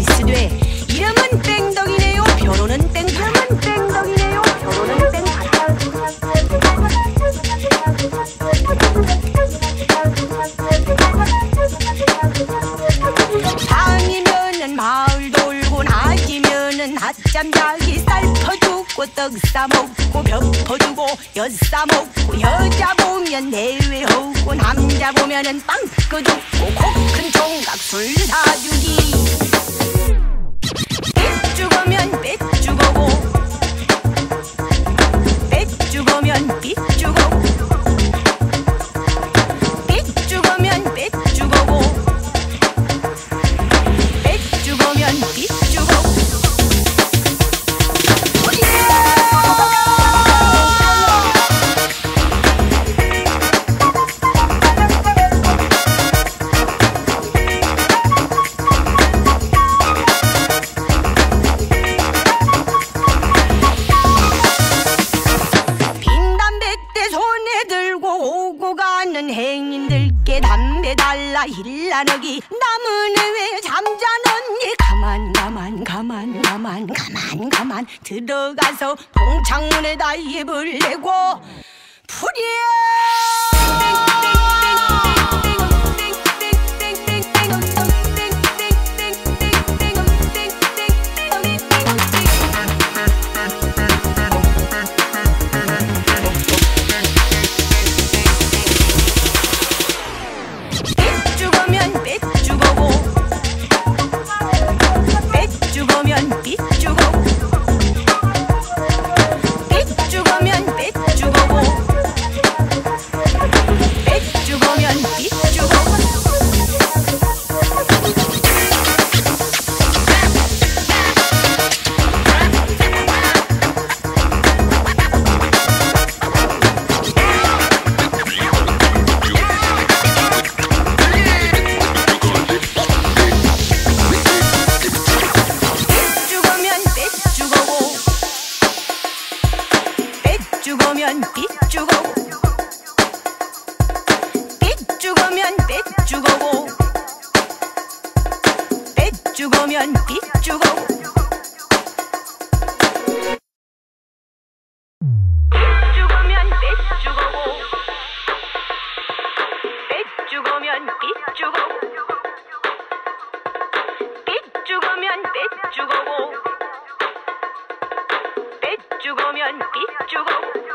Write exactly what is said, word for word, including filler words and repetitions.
키스돼. 이름은 땡덕이네요. 결혼은 땡. 이름은 땡덕이네요. 결혼은 땡. 밤이면은 마을 돌고 낮이면은 낮잠 자기 쌀 퍼주고 떡 싸먹고 벼 퍼주고 엿 싸먹고 여자 보면 내외하고 남자 보면은 빵 끄죽고 코 큰 총각 술 사주기. 빗죽으면 빗죽어고 빗죽으면 빗죽어고 빗죽으면 빗죽어고 빗죽으면 빗죽어고. 행인들께 담배 달라 일나르기. 남은 왜 잠자는니. 가만 가만 가만 가만 가만 가만 들어가서 봉창문에다 입을 대고 풀이야. 죽으면 빗죽어